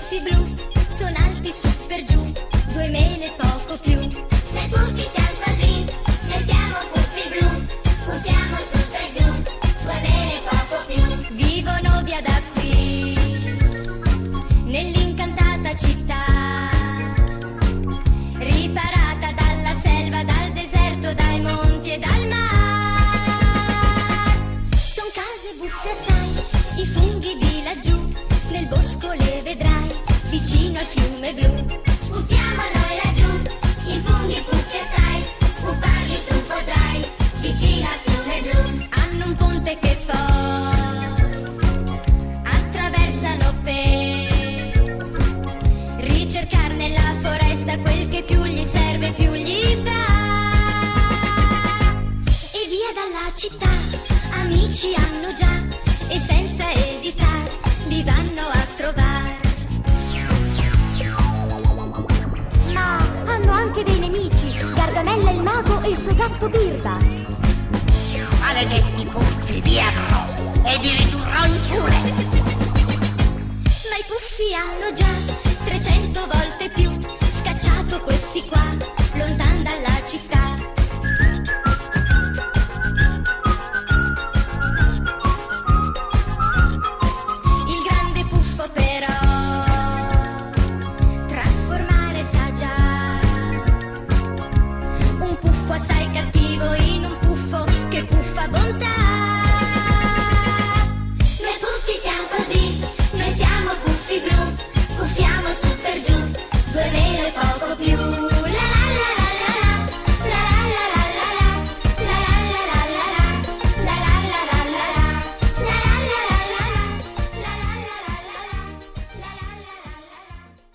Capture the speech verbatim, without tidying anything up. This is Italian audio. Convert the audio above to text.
puffi blu, sono alti su per giù, due mele poco più. Noi puffi siamo così, noi siamo puffi blu, puffiamo su per giù, due mele poco più. Vivono via da qui, nell'incantata città, riparata dalla selva, dal deserto, dai monti e dal mar. Son case buffe assai, i funghi di laggiù, nel bosco le vedrai, vicino al fiume blu. Puffiamo noi laggiù, i funghi puffi assai, puffarli tu potrai, vicino al fiume blu. Hanno un ponte che poi attraversano per ricercare nella foresta quel che più gli serve, più gli va. E via dalla città, amici hanno già, e senza esitare li vanno a trovare. Ma hanno anche dei nemici, Gargamella il mago e il suo gatto Birba. Maledetti puffi, vi avrò e vi ridurrò in pure. Ma i puffi hanno già